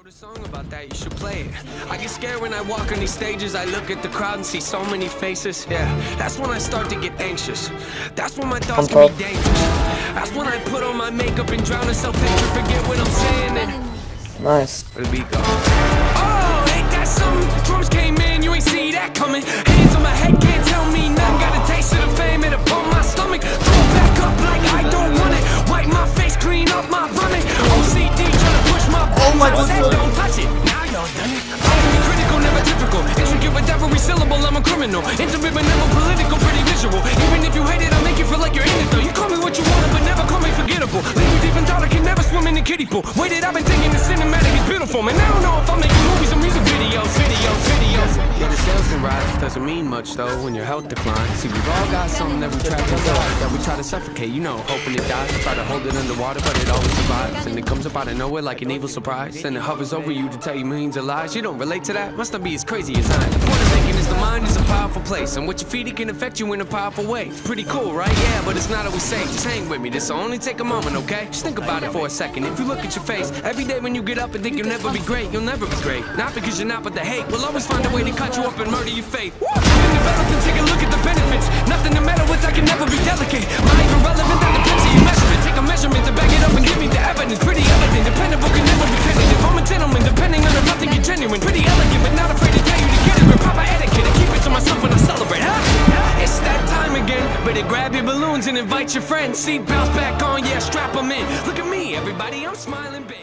wrote a song about that, you should play it. I get scared when I walk on these stages. I look at the crowd and see so many faces. Yeah, that's when I start to get anxious. That's when my thoughts can be dangerous. That's when I put on my makeup and drown in self-picture. Forget what I'm saying and... Nice. Where the beat go? Oh, ain't that something? Drums came in, you ain't see that coming. Hands on my head, can't tell me nothing. Got a taste of the fame, it'll pump my stomach. Throw it back up like I don't want it. Wipe my face, clean up my vomit. OCD trying to push my buttons. I said don't touch it, now y'all done it. I'm critical, never typical. Intricate with every syllable, I'm a criminal. Intimate but never political, pretty visual. Even if you hate it, I'll make you feel like you're in it though. You call me what you want, but never call me forgettable. Leave you deep in thought, I can never swim in the kiddie pool. Waited, I've been thinking the cinematic is beautiful. Man, I don't know if I'm making movies or music videos. Yeah, the sales can rise, doesn't mean much though when your health declines. See, we've all got something that we trap inside, that we try to suffocate, you know, hoping it dies. Try to hold it underwater, but it always survives. And it comes up out of nowhere like an evil surprise. And it hovers over you to tell you millions of lies. You don't relate to that? Must not be as crazy as I am. The point of thinking is the mind is a powerful place, and what you feed it can affect you in a powerful way. It's pretty cool, right? Yeah, but it's not always safe. Just hang with me, this'll only take a moment, okay? Just think about it for a second. If you look at your face, every day when you get up and think you'll never be great, you'll never be great. Not because you're not, but the hate will always find a way to cut you up and murder your faith. Been developing, take a look at the benefits. Nothing to meddle with, I can never be delicate. Mind irrelevant, that depends on your measurement. Take a measurement to back it up and give me the evidence. Pretty evident, dependable, can never be tentative. I'm a gentleman, depending on if nothing is genuine. Pretty elegant, but not afraid to tell you to get it. With proper etiquette, I keep it to myself when I celebrate. It's that time again. Better grab your balloons and invite your friends. Seat belts back on, yeah, strap them in. Look at me, everybody, I'm smiling big.